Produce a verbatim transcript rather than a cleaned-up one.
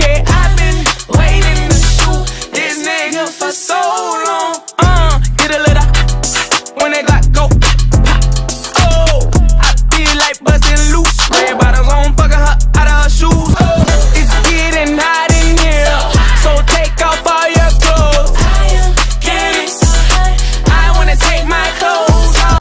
yeah, I've been waiting to shoot this nigga for so